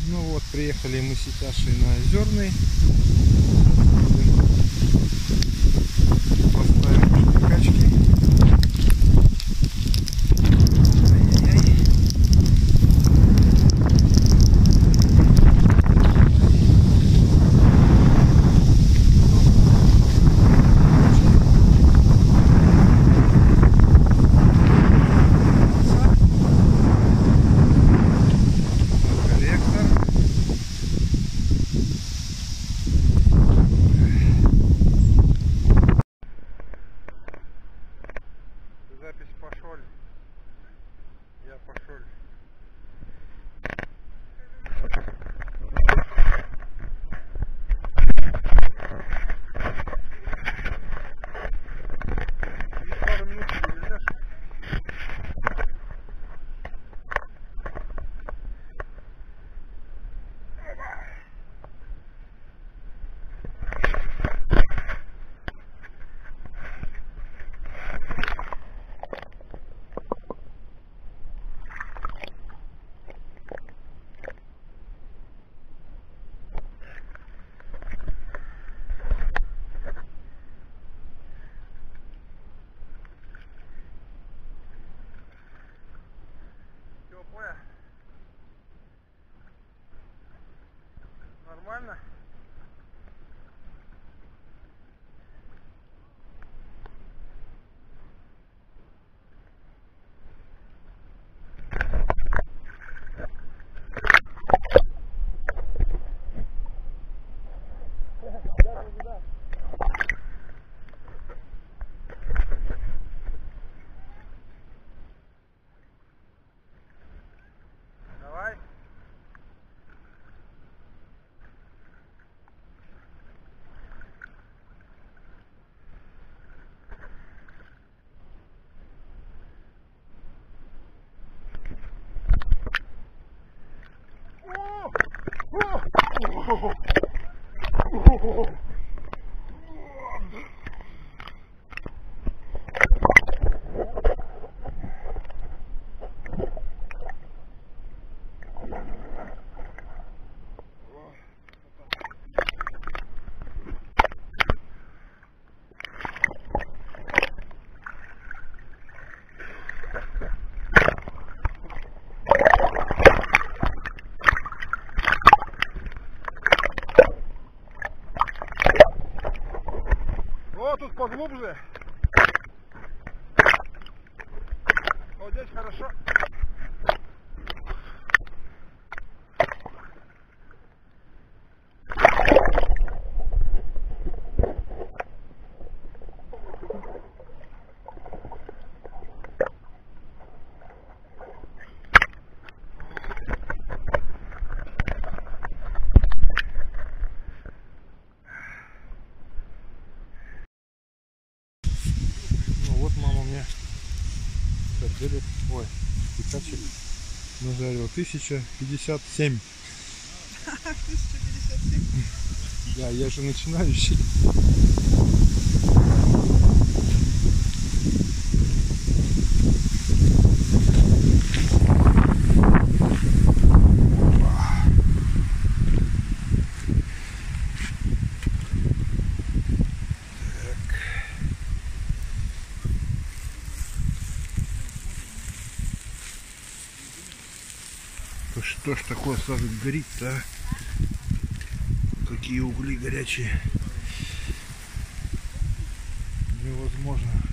Ну вот, приехали мы с Иташей на Озерный. Поставим качки. Запись пошел. Я пошел. Пару минут переведешь. Теплая. Нормально? Давай. Вот тут поглубже. Вот здесь хорошо. Вот мама мне сарделек, ой, пикачек нажарил 1057. 1057? Да, я же начинающий. Что ж такое сразу горит-то, а? Какие угли горячие. Невозможно.